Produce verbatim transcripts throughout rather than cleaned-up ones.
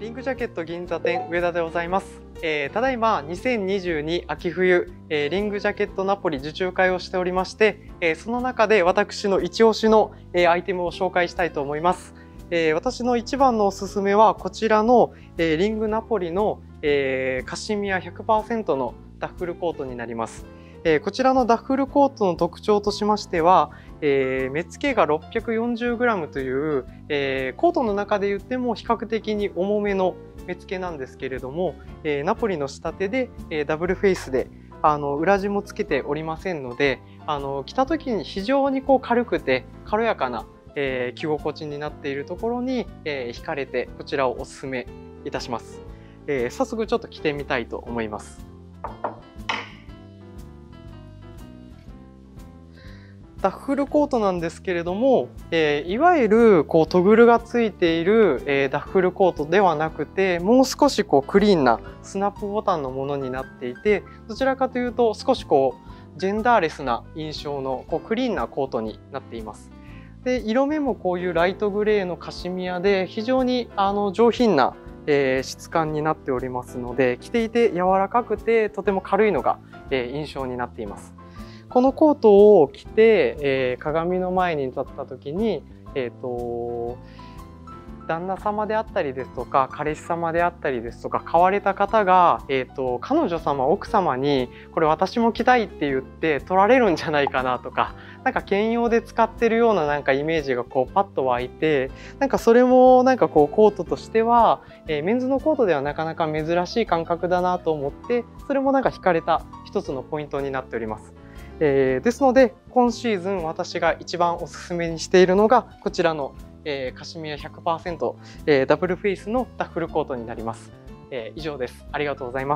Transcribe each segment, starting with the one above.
リングジャケット銀座店上田でございます。えー、ただいまにせんにじゅうに秋冬、えー、リングジャケットナポリ受注会をしておりまして、えー、その中で私の一押しの、えー、アイテムを紹介したいと思います。えー、私の一番のおすすめはこちらの、えー、リングナポリの、えー、カシミヤ ひゃくパーセント のダッフルコートになります。えー、こちらのダッフルコートの特徴としましては、えー、目付けが ろっぴゃくよんじゅうグラム という、えー、コートの中で言っても比較的に重めの目付けなんですけれども、えー、ナポリの仕立てで、えー、ダブルフェイスであの裏地もつけておりませんので、あの着た時に非常にこう軽くて軽やかな、えー、着心地になっているところに、えー、惹かれてこちらをおすすめいたします。えー、早速ちょっと着てみたいと思います。ダッフルコートなんですけれども、えー、いわゆるこうトグルがついている、えー、ダッフルコートではなくて、もう少しこうクリーンなスナップボタンのものになっていて、どちらかというと少しこうジェンダーレスな印象のこうクリーンなコートになっています。で、色目もこういうライトグレーのカシミヤで非常にあの上品な、えー、質感になっておりますので、着ていて柔らかくてとても軽いのが、えー、印象になっています。このコートを着て、えー、鏡の前に立った時に、えーと、旦那様であったりですとか彼氏様であったりですとか買われた方が、えーと、彼女様奥様にこれ私も着たいって言って取られるんじゃないかなとか、なんか兼用で使ってるようななんかイメージがこうパッと湧いて、なんかそれもなんかこうコートとしては、えー、メンズのコートではなかなか珍しい感覚だなと思って、それもなんか惹かれた一つのポイントになっております。えー、ですので今シーズン私が一番おすすめにしているのがこちらの、えー、カシミヤ ひゃくパーセント、えー、ダブルフェイスのダッフルコートになります。えー、以上です。ありがとうございます。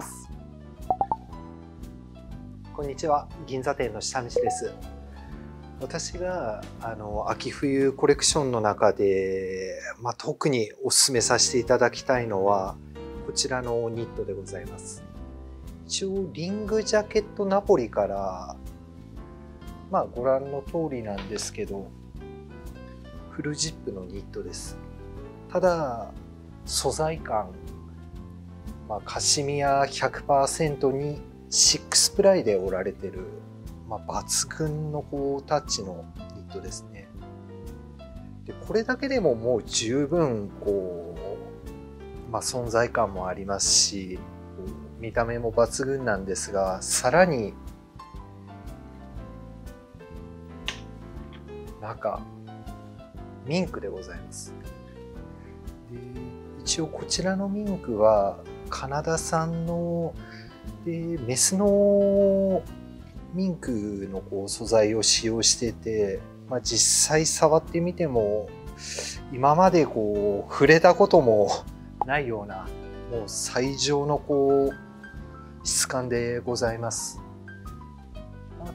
こんにちは、銀座店の下道です。私があの秋冬コレクションの中で、まあ、特におすすめさせていただきたいのはこちらのニットでございます。一応リングジャケットナポリからまあご覧の通りなんですけど、フルジップのニットです。ただ素材感、まあ、カシミヤ ひゃくパーセント にシックスプライで織られてる、まあ、抜群のこうタッチのニットですね。でこれだけでももう十分こう、まあ、存在感もありますし、見た目も抜群なんですが、さらに中ミンクでございます。で一応こちらのミンクはカナダ産のでメスのミンクのこう素材を使用してて、まあ、実際触ってみても今までこう触れたこともないようなもう最上のこう質感でございます。あと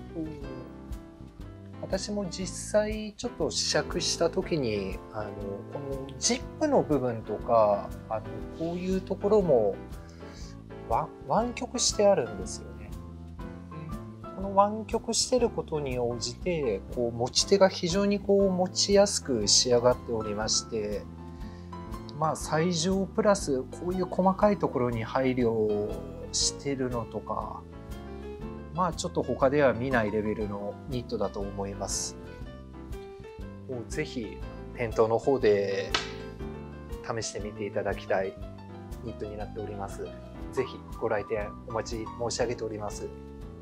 私も実際ちょっと試着した時にあのこのジップの部分とかあのこういうところも湾曲してあるんですよね。この湾曲してることに応じてこう持ち手が非常にこう持ちやすく仕上がっておりまして、まあ最上プラスこういう細かいところに配慮してるのとか、まあちょっと他では見ないレベルのニットだと思います。もうぜひ店頭の方で試してみていただきたいニットになっております。ぜひご来店お待ち申し上げております。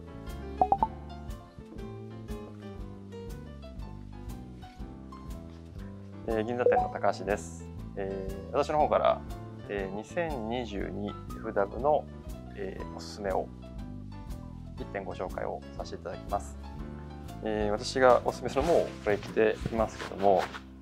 えー、銀座店の高橋です。えー、私の方から、えー、にせんにじゅうに エフダブ の、えー、おすすめをいってんご紹介をさせていただきます。えー、私がおすすめするのもこれ着ていますけども、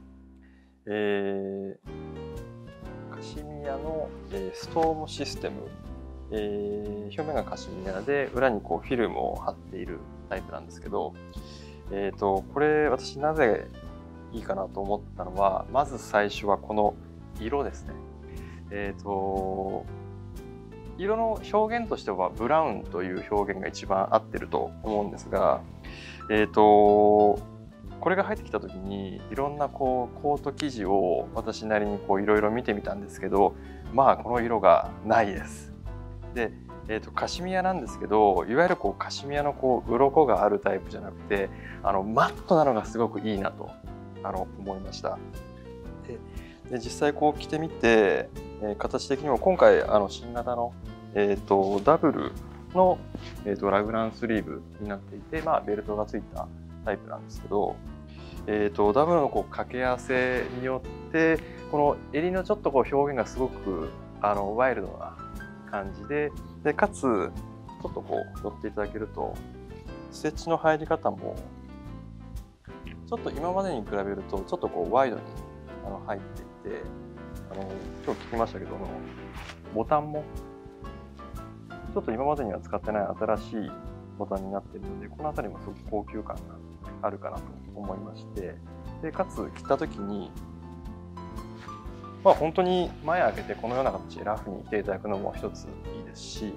えー、カシミヤの、えー、ストームシステム、えー、表面がカシミヤで裏にこうフィルムを貼っているタイプなんですけど、えーと、これ私なぜいいかなと思ったのは、まず最初はこの色ですね。えーと色の表現としてはブラウンという表現が一番合ってると思うんですが、えーとこれが入ってきた時にいろんなこうコート生地を私なりにこういろいろ見てみたんですけど、まあこの色がないです。で、えー、とカシミヤなんですけど、いわゆるこうカシミヤのこう鱗があるタイプじゃなくて、あのマットなのがすごくいいなとあの思いました。でで実際こう着てみて、えー、形的にも今回あの新型の、えー、とダブルの、えー、とラグランスリーブになっていて、まあ、ベルトがついたタイプなんですけど、えー、とダブルのこう掛け合わせによってこの襟のちょっとこう表現がすごくあのワイルドな感じで、でかつちょっとこう寄っていただけるとステッチの入り方もちょっと今までに比べるとちょっとこうワイドにあの入っていて、あの今日聞きましたけどもボタンもちょっと今までには使ってない新しいボタンになっているので、この辺りもすごく高級感があるかなと思いまして、でかつ着た時にまあ本当に前開けてこのような形でラフに着ていただくのも一ついいですし、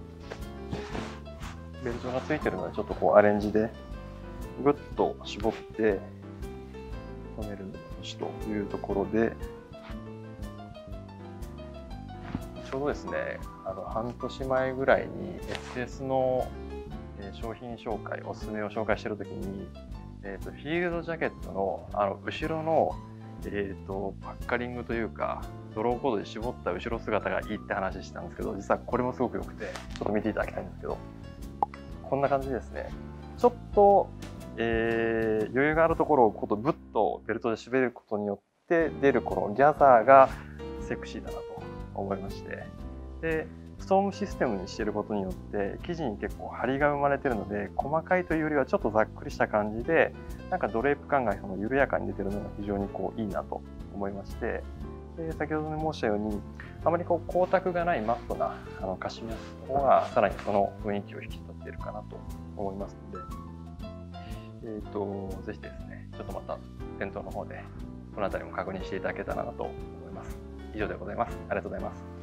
ベルトがついてるのでちょっとこうアレンジでぐっと絞って留めるのもよしというところで、ちょうどですね、あの半年前ぐらいに エスエス の商品紹介、おすすめを紹介しているときに、えーと、フィールドジャケットの、あの後ろの、えーと、パッカリングというか、ドローコードで絞った後ろ姿がいいって話したんですけど、実はこれもすごく良くて、ちょっと見ていただきたいんですけど、こんな感じですね。ちょっと、えー、余裕があるところをことぶっとベルトで締めることによって出るこのギャザーがセクシーだなと思いまして、でストームシステムにしていることによって生地に結構張りが生まれているので、細かいというよりはちょっとざっくりした感じで、なんかドレープ感がその緩やかに出ているのが非常にこういいなと思いまして、で先ほど申したようにあまりこう光沢がないマットなあのカシミヤの方がさらにその雰囲気を引き立てているかなと思いますので、えーと、ぜひですね、ちょっとまた店頭の方でこの辺りも確認していただけたらなと思います。以上でございます。ありがとうございます。